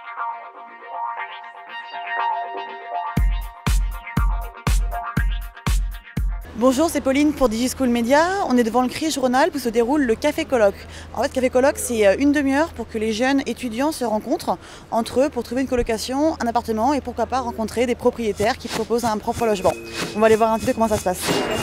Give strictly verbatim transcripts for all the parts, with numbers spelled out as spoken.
Bonjour, c'est Pauline pour DigiSchool Media. On est devant le Crige Rhône-Alpes où se déroule le Café Colloque. En fait, Café Colloque, c'est une demi-heure pour que les jeunes étudiants se rencontrent entre eux pour trouver une colocation, un appartement et pourquoi pas rencontrer des propriétaires qui proposent un propre logement. On va aller voir un petit peu comment ça se passe.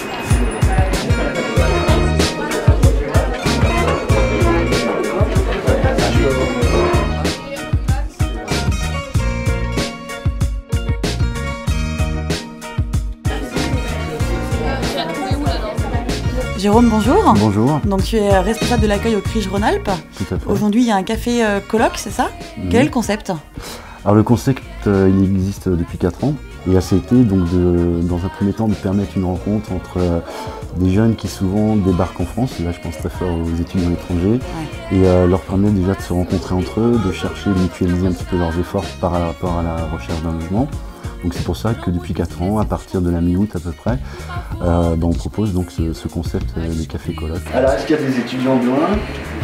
Jérôme, bonjour. Bonjour. Donc tu es responsable de l'accueil au Crige Rhône-Alpes. Tout à fait. Aujourd'hui, il y a un café euh, colloque, c'est ça? Mmh. Quel est le concept? Alors le concept, euh, il existe depuis quatre ans et a été donc de, dans un premier temps de permettre une rencontre entre euh, des jeunes qui souvent débarquent en France, là je pense très fort aux étudiants étrangers, ouais. et euh, leur permettre déjà de se rencontrer entre eux, de chercher, de mutualiser un petit peu leurs efforts par rapport à la recherche d'un logement. Donc c'est pour ça que depuis quatre ans, à partir de la mi-août à peu près, euh, ben on propose donc ce, ce concept euh, des cafés colloques. Alors est-ce qu'il y a des étudiants de loin?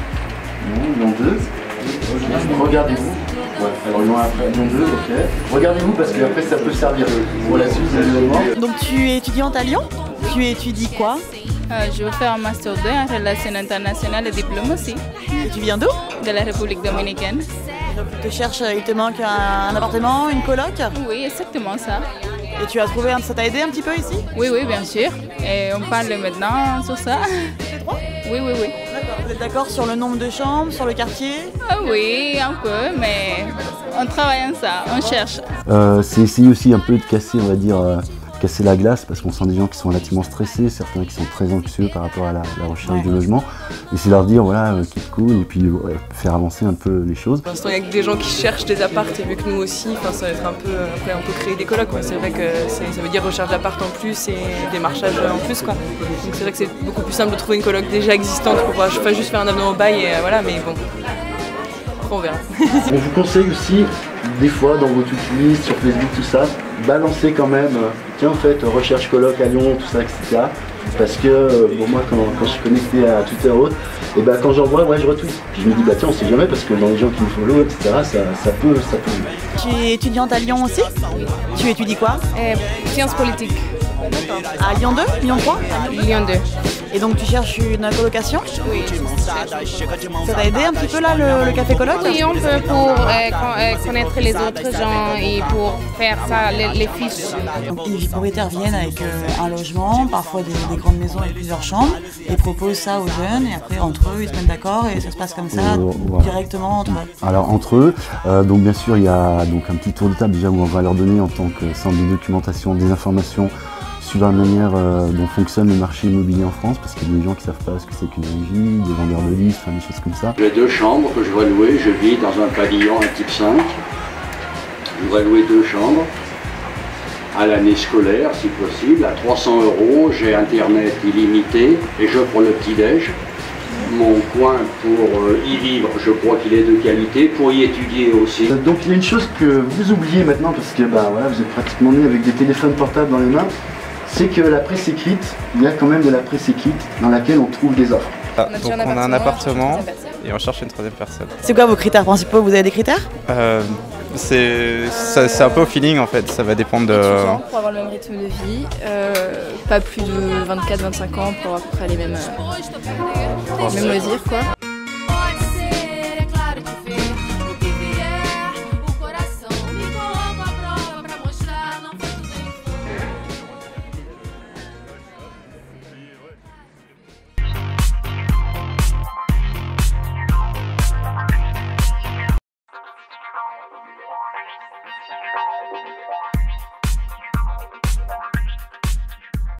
Non, Lyon deux. Regardez-vous. Ouais, alors Lyon un, Lyon deux, ok. Regardez-vous parce qu'après ça peut servir pour la suite des événements. Donc tu es étudiante à Lyon? Tu étudies quoi? Euh, je veux faire un master deux en relations internationales et diplomatie. Et tu viens d'où? De la République dominicaine. Donc tu te cherches, il te manque un, un appartement, une coloc? Oui, exactement ça. Et tu as trouvé, ça t'a aidé un petit peu ici? Oui, oui, bien sûr. Et on parle maintenant sur ça. C'est trois? Oui, oui, oui. D'accord. Vous êtes d'accord sur le nombre de chambres, sur le quartier? Ah oui, un peu, mais on travaille en ça, on cherche. Euh, c'est essayer aussi un peu de casser, on va dire, euh, casser la glace, parce qu'on sent des gens qui sont relativement stressés, certains qui sont très anxieux par rapport à la, la recherche ouais. de logement. Et c'est leur dire, voilà, euh, keep cool, et puis ouais, faire avancer un peu les choses. Pour l'instant, il y a que des gens qui cherchent des apparts, et vu que nous aussi, ça va être un peu, après on peut créer des colocs, c'est vrai que ça veut dire recherche d'appart en plus et démarchage en plus, quoi. Donc c'est vrai que c'est beaucoup plus simple de trouver une coloc déjà existante pour pouvoir pas juste faire un avenant au bail, et voilà, mais bon, après on verra. On vous conseille aussi, des fois dans vos to-do list, sur Facebook, tout ça, balancer quand même, euh, tiens en fait, recherche coloc à Lyon, tout ça, et cetera. Parce que euh, bon, moi quand, quand je suis connecté à Twitter ou autre, et ben quand j'en vois, ouais, je retweet. Puis je me dis bah tiens on sait jamais parce que dans les gens qui me follow, et cetera ça, ça peut ça peut. Tu es étudiante à Lyon aussi? Tu étudies quoi? euh, Sciences politiques. À Lyon deux? Lyon trois? Lyon deux. Et donc tu cherches une colocation? Oui. Ça t'a aidé un petit peu là le, le café colloque? Oui, on peut pour euh, connaître les autres gens et pour faire ça, les, les fiches. Donc les propriétaires viennent avec euh, un logement, parfois des, des grandes maisons avec plusieurs chambres, et proposent ça aux jeunes et après entre eux ils se mettent d'accord et ça se passe comme ça euh, voilà. directement entre eux. Alors entre eux, euh, donc bien sûr il y a donc un petit tour de table déjà où on va leur donner en tant que centre de documentation des informations sur la manière euh, dont fonctionne le marché immobilier en France, parce qu'il y a des gens qui ne savent pas ce que c'est qu'une régie, des vendeurs de listes, enfin, des choses comme ça. J'ai deux chambres que je vais louer, je vis dans un pavillon un type cinq. Je vais louer deux chambres à l'année scolaire si possible, à trois cents euros, j'ai internet illimité et je prends le petit-déj. Mon coin pour euh, y vivre, je crois qu'il est de qualité, pour y étudier aussi. Donc il y a une chose que vous oubliez maintenant, parce que bah, voilà, vous êtes pratiquement nés avec des téléphones portables dans les mains, c'est que la presse écrite, il y a quand même de la presse écrite dans laquelle on trouve des offres. Ah, donc on a un appartement et on cherche une troisième personne. C'est quoi vos critères principaux? Vous avez des critères? euh, C'est un peu au feeling en fait, ça va dépendre de... Étudiant pour avoir le même rythme de vie, euh, pas plus de vingt-quatre vingt-cinq ans pour avoir à peu près les mêmes, euh, mêmes loisirs quoi.